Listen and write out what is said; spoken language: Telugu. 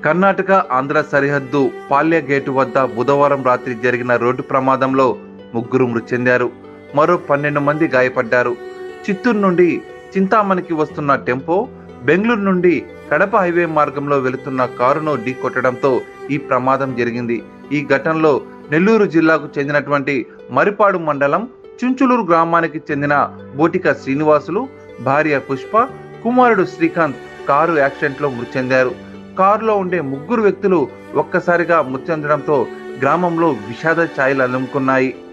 కర్ణాటక ఆంధ్ర సరిహద్దు పాల్య గేటు వద్ద బుధవారం రాత్రి జరిగిన రోడ్డు ప్రమాదంలో ముగ్గురు మృతి చెందారు. మరో 12 మంది గాయపడ్డారు. చిత్తూరు నుండి చింతామణికి వస్తున్న టెంపో బెంగళూరు నుండి కడప హైవే మార్గంలో వెళుతున్న కారును ఢీకొట్టడంతో ఈ ప్రమాదం జరిగింది. ఈ ఘటనలో నెల్లూరు జిల్లాకు చెందినటువంటి మరిపాడు మండలం చుంచులూరు గ్రామానికి చెందిన బోటిక శ్రీనివాసులు, భార్య పుష్ప, కుమారుడు శ్రీకాంత్ కారు యాక్సిడెంట్లో మృతి చెందారు. కారులో ఉండే ముగ్గురు వ్యక్తులు ఒక్కసారిగా మృతి చెందడంతో గ్రామంలో విషాద ఛాయలు అలుముకున్నాయి.